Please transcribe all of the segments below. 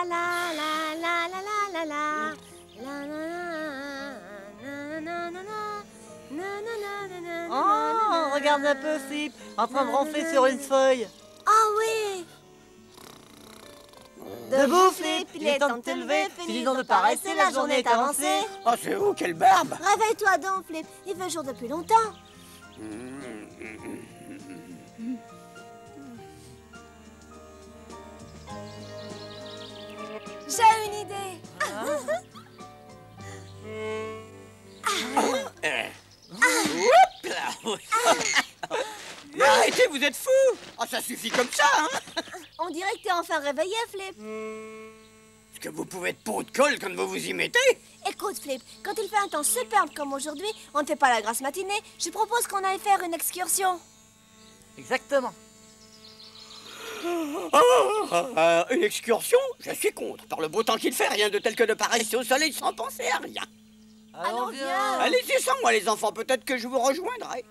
la la la la la la la. Oh, regarde un peu, Flip, en train de ronfler sur une feuille. Ah oui. Debout, Flip, il est temps de te lever. Sinon de pas rester, la journée est avancée. Oh, c'est vous, quelle barbe! Réveille-toi donc, Flip. Il fait jour depuis longtemps. J'ai une idée. Hop là! Mais arrêtez, vous êtes fous! Oh, ça suffit comme ça, hein? On dirait que t'es enfin réveillé, Flip. Est-ce que vous pouvez être pot de colle quand vous vous y mettez? Écoute, Flip, quand il fait un temps superbe comme aujourd'hui, on ne fait pas la grasse matinée. Je propose qu'on aille faire une excursion. Exactement. Une excursion? Je suis contre. Par le beau temps qu'il fait, rien de tel que de paresser au soleil sans penser à rien. Allons, viens. Allez-y sans moi, les enfants, peut-être que je vous rejoindrai.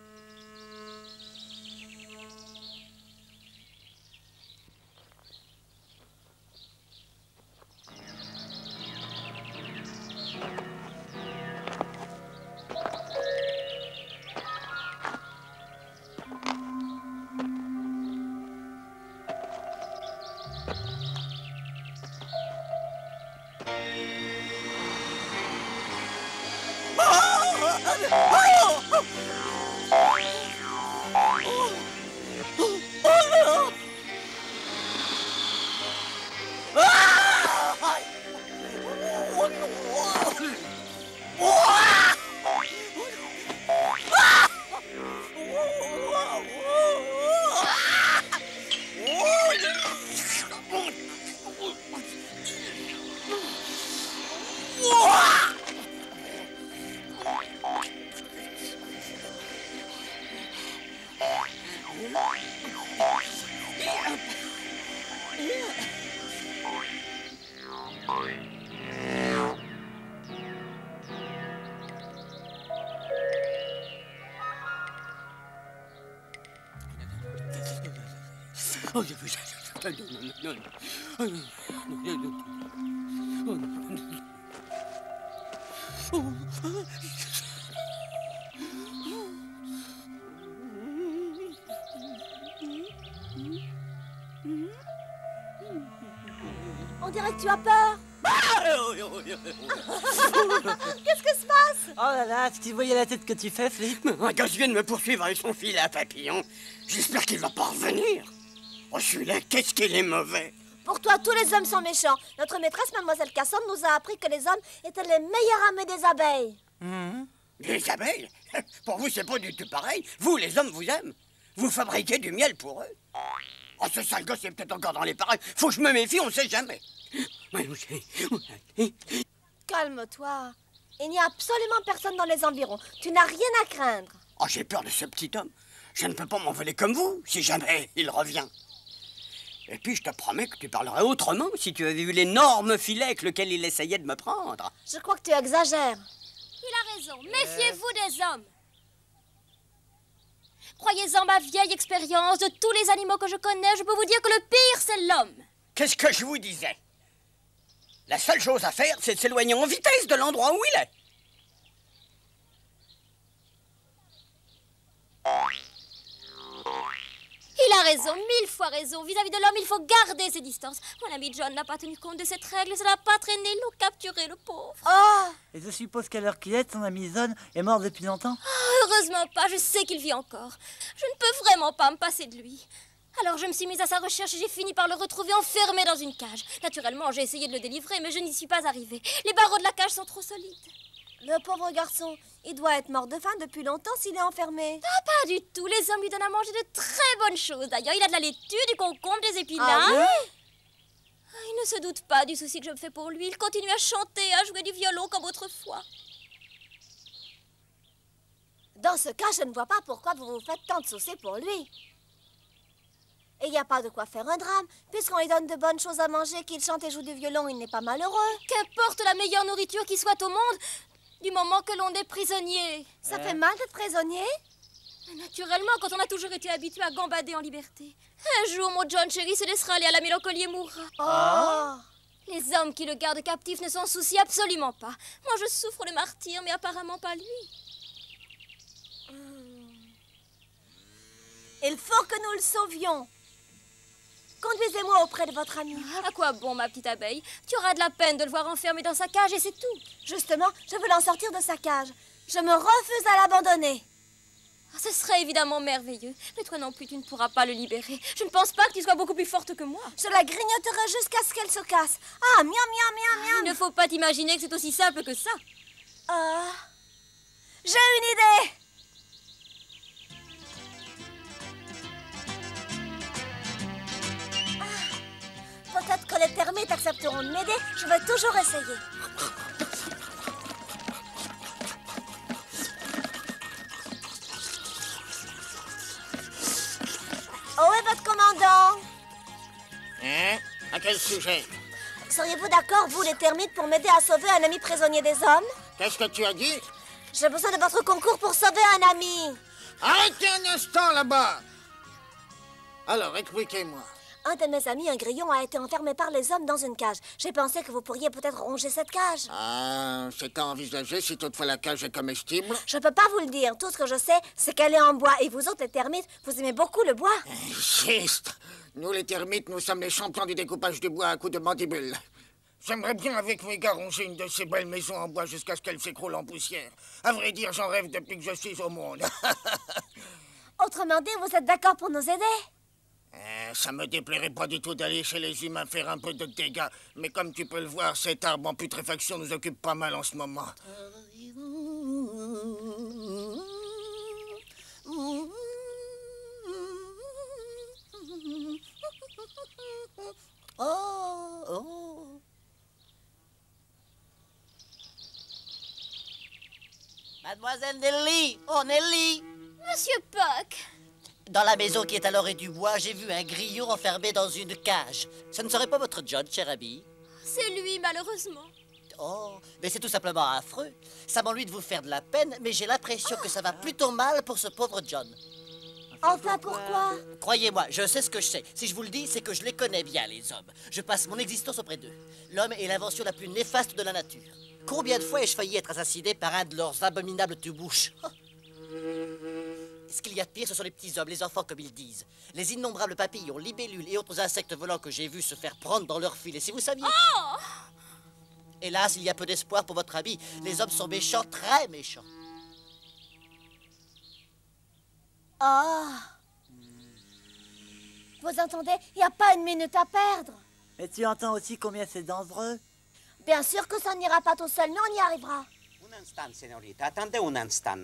On dirait que tu as peur. Qu'est-ce que se passe? Oh là là, si tu voyais la tête que tu fais, Flip. Un gosse vient de me poursuivre avec son filet à papillon. J'espère qu'il va pas revenir. Oh, celui-là, qu'est-ce qu'il est mauvais. Pour toi, tous les hommes sont méchants. Notre maîtresse, Mademoiselle Cassandre, nous a appris que les hommes étaient les meilleurs amis des abeilles. Les abeilles? Pour vous, c'est pas du tout pareil. Vous, les hommes, vous aiment. Vous fabriquez du miel pour eux. Oh, ce sale gosse est peut-être encore dans les parages. Faut que je me méfie, on sait jamais. Calme-toi. Il n'y a absolument personne dans les environs. Tu n'as rien à craindre. Oh, j'ai peur de ce petit homme. Je ne peux pas m'envoler comme vous, si jamais il revient. Et puis, je te promets que tu parlerais autrement si tu avais vu l'énorme filet avec lequel il essayait de me prendre. Je crois que tu exagères. Il a raison. Méfiez-vous des hommes. Croyez-en ma vieille expérience de tous les animaux que je connais, je peux vous dire que le pire, c'est l'homme. Qu'est-ce que je vous disais? La seule chose à faire, c'est de s'éloigner en vitesse de l'endroit où il est. Il a raison, 1000 fois raison. Vis-à-vis de l'homme, il faut garder ses distances. Mon ami John n'a pas tenu compte de cette règle, ça n'a pas traîné, ils l'ont capturé, le pauvre. Oh! Et je suppose qu'à l'heure qu'il est, ton ami Zone est mort depuis longtemps. Heureusement pas, je sais qu'il vit encore. Je ne peux vraiment pas me passer de lui. Alors je me suis mise à sa recherche et j'ai fini par le retrouver enfermé dans une cage. Naturellement, j'ai essayé de le délivrer, mais je n'y suis pas arrivée. Les barreaux de la cage sont trop solides. Le pauvre garçon, il doit être mort de faim depuis longtemps s'il est enfermé. Ah, pas du tout, les hommes lui donnent à manger de très bonnes choses. D'ailleurs, il a de la laitue, du concombre, des épinards. Ah oui? Il ne se doute pas du souci que je me fais pour lui. Il continue à chanter, à jouer du violon comme autrefois. Dans ce cas, je ne vois pas pourquoi vous vous faites tant de soucis pour lui. Et il n'y a pas de quoi faire un drame. Puisqu'on lui donne de bonnes choses à manger, qu'il chante et joue du violon, il n'est pas malheureux. Qu'importe la meilleure nourriture qui soit au monde, du moment que l'on est prisonnier. Ça fait mal d'être prisonnier? Naturellement, quand on a toujours été habitué à gambader en liberté. Un jour, mon John chéri se laissera aller à la mélancolie et mourra. Oh! Les hommes qui le gardent captif ne s'en soucient absolument pas. Moi, je souffre le martyre, mais apparemment pas lui. Il faut que nous le sauvions. Conduisez-moi auprès de votre ami. À quoi bon, ma petite abeille? Tu auras de la peine de le voir enfermé dans sa cage et c'est tout. Justement, je veux l'en sortir de sa cage. Je me refuse à l'abandonner. Ce serait évidemment merveilleux. Mais toi non plus, tu ne pourras pas le libérer. Je ne pense pas que tu sois beaucoup plus forte que moi. Je la grignoterai jusqu'à ce qu'elle se casse. Ah, miam, miam, miam, miam. Il ne faut pas t'imaginer que c'est aussi simple que ça. J'ai une idée. Peut-être que les termites accepteront de m'aider. Je vais toujours essayer. Où est votre commandant? Hein? À quel sujet? Seriez-vous d'accord, vous les termites, pour m'aider à sauver un ami prisonnier des hommes? Qu'est-ce que tu as dit? J'ai besoin de votre concours pour sauver un ami. Arrêtez un instant là-bas! Alors, expliquez-moi. Un de mes amis, un grillon, a été enfermé par les hommes dans une cage. J'ai pensé que vous pourriez peut-être ronger cette cage. Ah, c'est à envisager si toutefois la cage est comestible. Je peux pas vous le dire. Tout ce que je sais, c'est qu'elle est en bois. Et vous autres, les termites, vous aimez beaucoup le bois. Juste. Nous, les termites, nous sommes les champions du découpage du bois à coups de mandibule. J'aimerais bien, avec mes gars, ronger une de ces belles maisons en bois jusqu'à ce qu'elle s'écroule en poussière. À vrai dire, j'en rêve depuis que je suis au monde. Autrement dit, vous êtes d'accord pour nous aider? Ça me déplairait pas du tout d'aller chez les humains faire un peu de dégâts. Mais comme tu peux le voir, cet arbre en putréfaction nous occupe pas mal en ce moment. Oh. Mademoiselle Nelly! Oh, Nelly! Monsieur Puck! Dans la maison qui est à l'orée du bois, j'ai vu un grillon enfermé dans une cage. Ce ne serait pas votre John, cher ami? C'est lui, malheureusement. Oh, mais c'est tout simplement affreux. Ça m'ennuie de vous faire de la peine, mais j'ai l'impression que ça va plutôt mal pour ce pauvre John. Enfin, pourquoi? Croyez-moi, je sais ce que je sais. Si je vous le dis, c'est que je les connais bien, les hommes. Je passe mon existence auprès d'eux. L'homme est l'invention la plus néfaste de la nature. Combien de fois ai-je failli être assassiné par un de leurs abominables tue-bouches? Ce qu'il y a de pire, ce sont les petits hommes, les enfants comme ils disent. Les innombrables papillons, libellules et autres insectes volants que j'ai vus se faire prendre dans leur fil. Et si vous saviez... Oh! Hélas, il y a peu d'espoir pour votre ami. Les hommes sont méchants, très méchants. Oh. Vous entendez? Il n'y a pas une minute à perdre. Mais tu entends aussi combien c'est dangereux? Bien sûr que ça n'ira pas tout seul, mais on y arrivera. Un instant, señorita. Attendez un instant.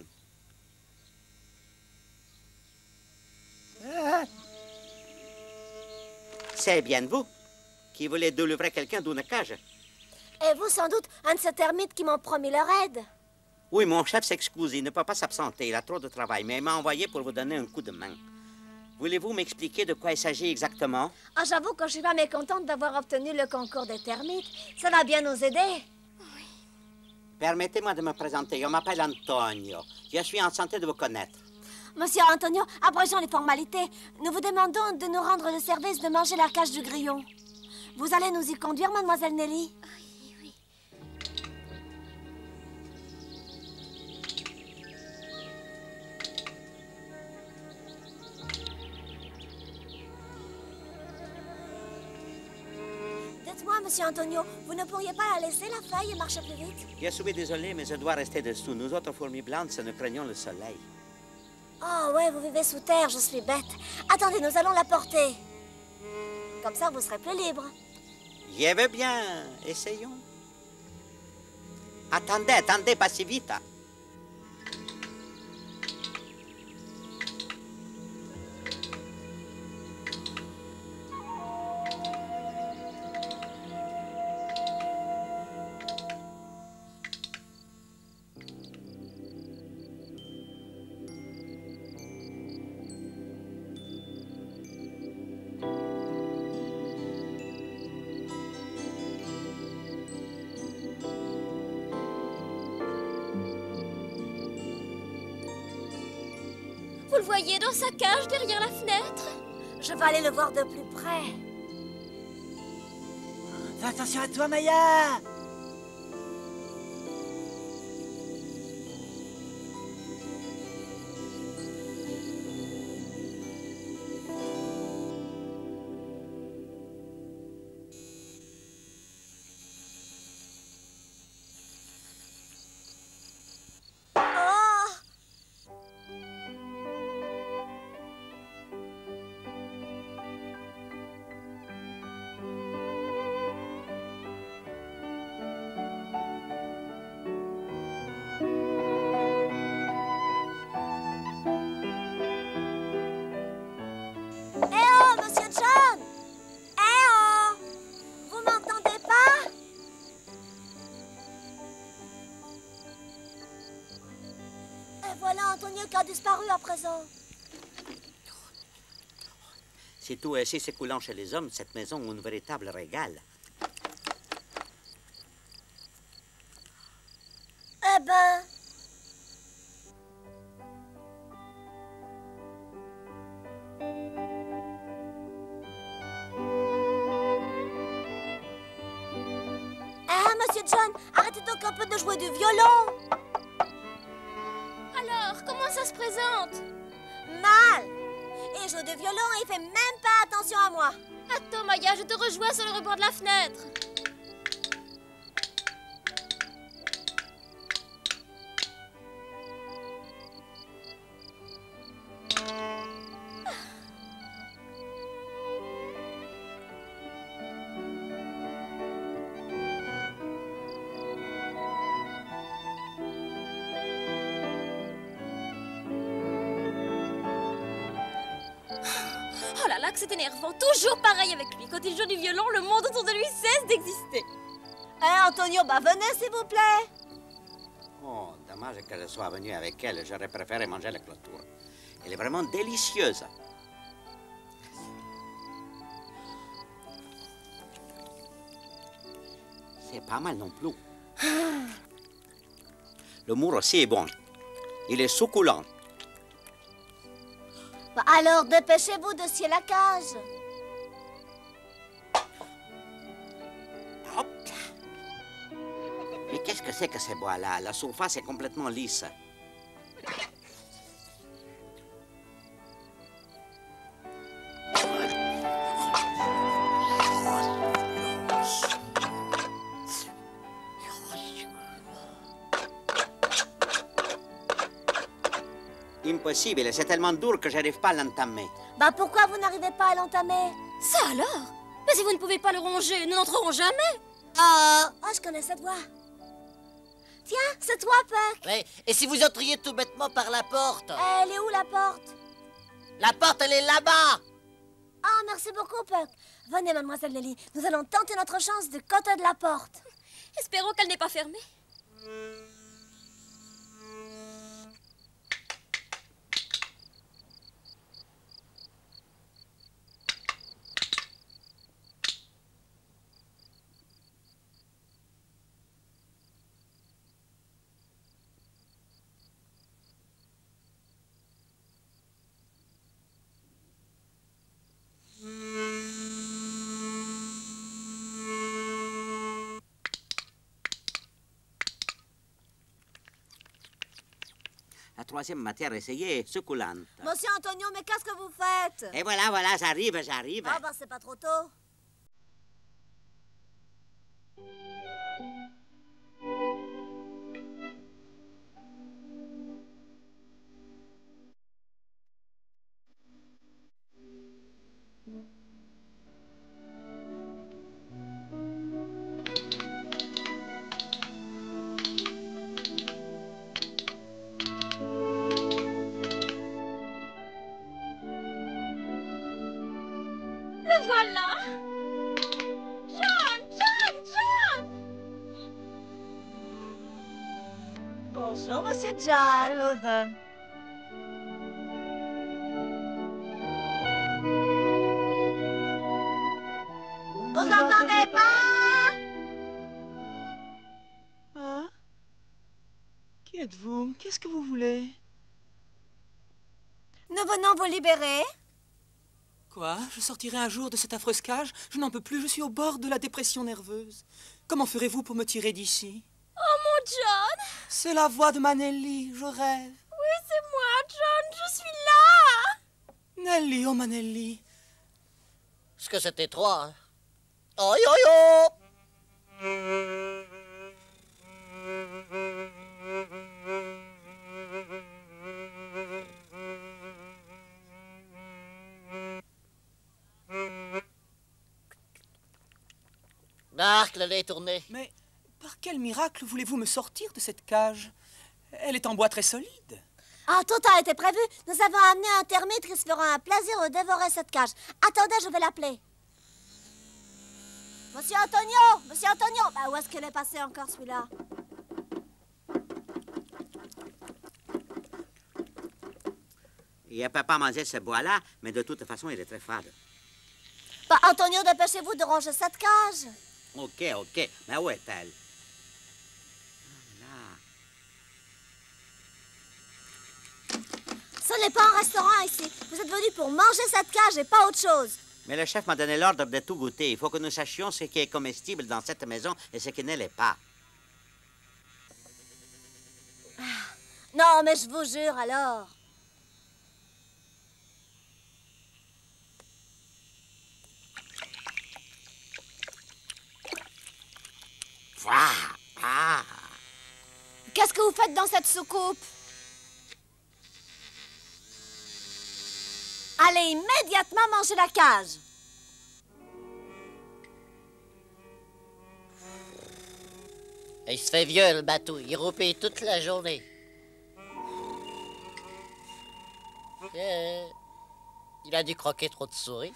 C'est bien vous qui voulez délivrer quelqu'un d'une cage. Et vous, sans doute, un de ces termites qui m'ont promis leur aide. Oui, mon chef s'excuse, il ne peut pas s'absenter, il a trop de travail, mais il m'a envoyé pour vous donner un coup de main. Voulez-vous m'expliquer de quoi il s'agit exactement? Ah, j'avoue que je suis pas mécontente d'avoir obtenu le concours des termites. Ça va bien nous aider. Permettez-moi de me présenter, je m'appelle Antonio. Je suis enchanté de vous connaître. Monsieur Antonio, abrégeons les formalités. Nous vous demandons de nous rendre le service de manger la cage du grillon. Vous allez nous y conduire, mademoiselle Nelly? Oui, oui. Dites-moi, monsieur Antonio, vous ne pourriez pas la laisser, la feuille, et marcher plus vite? Je suis désolé, mais je dois rester dessous. Nous autres fourmis blanches, nous craignons le soleil. Oh, ouais, vous vivez sous terre, je suis bête. Attendez, nous allons la porter. Comme ça, vous serez plus libre. Je veux bien. Essayons. Attendez, pas si vite. Vous le voyez dans sa cage derrière la fenêtre? Je vais aller le voir de plus près. Fais attention à toi, Maya! Monsieur John! Eh oh! Vous m'entendez pas? Et voilà Antonio qui a disparu à présent. Si tout est ainsi s'écoulant chez les hommes, cette maison est une véritable régal. Eh ben... Monsieur John, arrêtez donc un peu de jouer du violon. Alors, comment ça se présente? Mal. Il joue du violon et il fait même pas attention à moi. Attends, Maya, je te rejoins sur le rebord de la fenêtre. Oh là là, que c'est énervant. Toujours pareil avec lui. Quand il joue du violon, le monde autour de lui cesse d'exister. Eh, Antonio, bah venez s'il vous plaît. Oh, dommage que je sois venu avec elle. J'aurais préféré manger la clôture. Elle est vraiment délicieuse. C'est pas mal non plus. Le mûr aussi est bon. Il est succulent. Bah alors, dépêchez-vous de scier la cage. Hop. Mais qu'est-ce que c'est que ces bois-là? La surface est complètement lisse. Impossible, c'est tellement dur que j'arrive pas à l'entamer. Bah pourquoi vous n'arrivez pas à l'entamer? Ça alors? Mais si vous ne pouvez pas le ronger, nous n'entrerons jamais. Oh, je connais cette voix. Tiens, c'est toi, Puck. Oui, et si vous entriez tout bêtement par la porte? Elle est où, la porte? La porte, elle est là-bas! Ah, merci beaucoup, Puck. Venez, mademoiselle Nelly. Nous allons tenter notre chance du côté de la porte. Espérons qu'elle n'est pas fermée. La troisième matière essayée est succulente. Monsieur Antonio, mais qu'est-ce que vous faites? Et voilà, j'arrive. Ah, bah c'est pas trop tôt. Le voilà. John! Bonjour, monsieur Giles. Vous entendez pas? Hein? Qui êtes-vous? Qu'est-ce que vous voulez? Nous venons vous libérer. Quoi? Je sortirai un jour de cette affreuse cage? Je n'en peux plus, je suis au bord de la dépression nerveuse. Comment ferez-vous pour me tirer d'ici? Oh, mon John! C'est la voix de ma Nelly, je rêve. Oui, c'est moi, John, je suis là! Nelly, oh ma Nelly. Est-ce que c'est étroit, hein? Oh, yo, yo! Marc, le lait est tourné. Mais par quel miracle voulez-vous me sortir de cette cage? Elle est en bois très solide. Ah, tout a été prévu. Nous avons amené un termite qui se fera un plaisir de dévorer cette cage. Attendez, je vais l'appeler. Monsieur Antonio! Monsieur Antonio! Bah, où est-ce qu'elle est passée encore, celui-là? Il ne peut pas manger ce bois-là, mais de toute façon, il est très fade. Bah, Antonio, dépêchez-vous de ranger cette cage. OK, OK. Mais où est-elle? Ce n'est pas un restaurant ici. Vous êtes venus pour manger cette cage et pas autre chose. Mais le chef m'a donné l'ordre de tout goûter. Il faut que nous sachions ce qui est comestible dans cette maison et ce qui ne l'est pas. Non, mais je vous jure alors. Qu'est-ce que vous faites dans cette soucoupe? Allez immédiatement manger la cage. Il se fait vieux, le bateau. Il roupille toute la journée. Il a dû croquer trop de souris.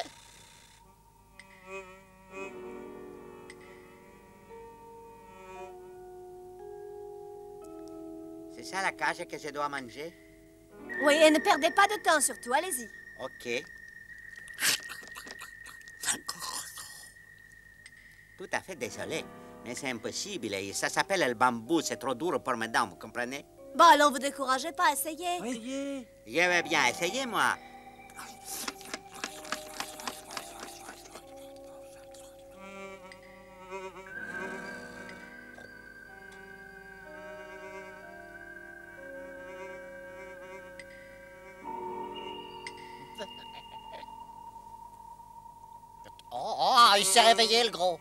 C'est ça la cage que je dois manger? Oui, et ne perdez pas de temps surtout. Allez-y. OK. Tout à fait désolé, mais c'est impossible. Et ça s'appelle le bambou. C'est trop dur pour mes dents, vous comprenez? Bon, allons, vous découragez pas. Essayez. Voyez. Je vais bien essayer, moi. Oh, il s'est réveillé, le gros.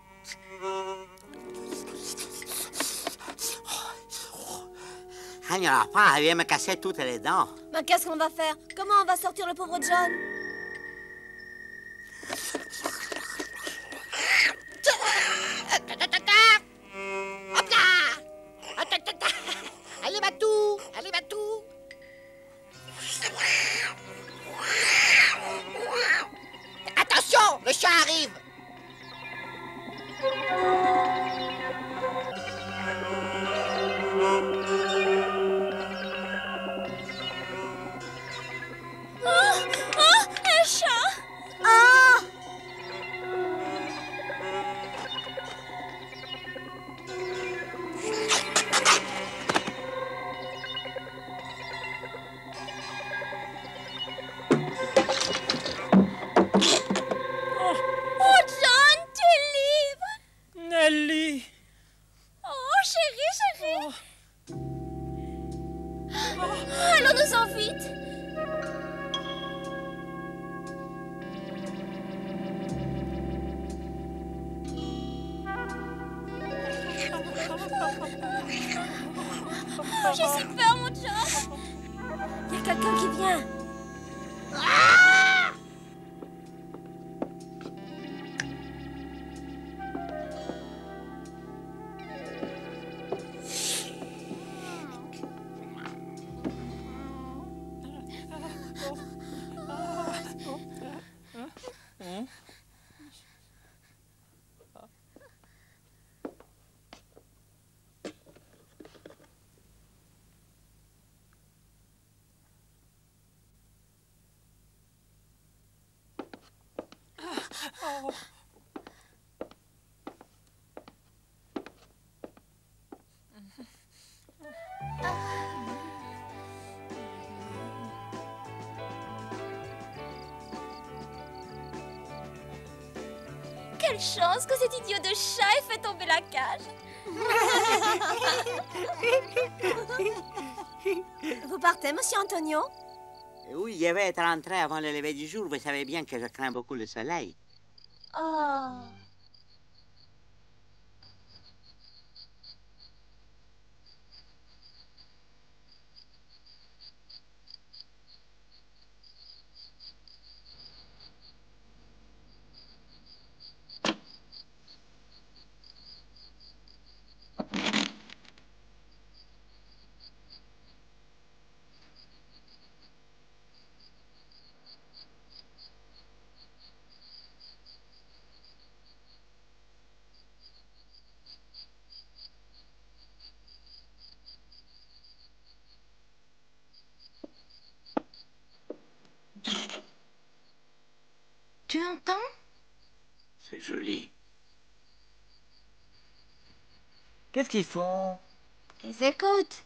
Elle enfin, elle vient me casser toutes les dents. Mais qu'est-ce qu'on va faire? Comment on va sortir le pauvre John? Hop là! Allez, Matou! Allez, Matou! Attention! Le chat arrive! Un chat! Ah! Oh, John, tu es libre! Nelly. Oh, chérie! Allons-nous-en vite! Oh, j'ai si peur, mon John! Il y a quelqu'un qui vient. Quelle chance que cet idiot de chat ait fait tomber la cage. Vous partez, monsieur Antonio? Oui, je vais être rentré avant le lever du jour. Vous savez bien que je crains beaucoup le soleil. Oh. Tu entends? C'est joli. Qu'est-ce qu'ils font? Ils écoutent.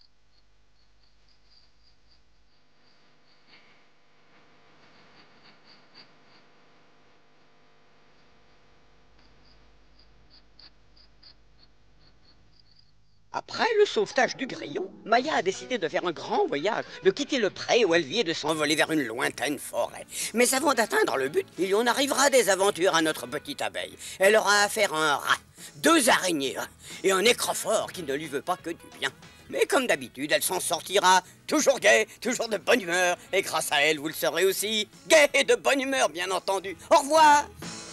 Après le sauvetage du grillon, Maya a décidé de faire un grand voyage, de quitter le pré où elle vit et de s'envoler vers une lointaine forêt. Mais avant d'atteindre le but, il y en arrivera des aventures à notre petite abeille. Elle aura affaire à un rat, 2 araignées et un nécrophore qui ne lui veut pas que du bien. Mais comme d'habitude, elle s'en sortira toujours gaie, toujours de bonne humeur. Et grâce à elle, vous le serez aussi, gaie et de bonne humeur, bien entendu. Au revoir!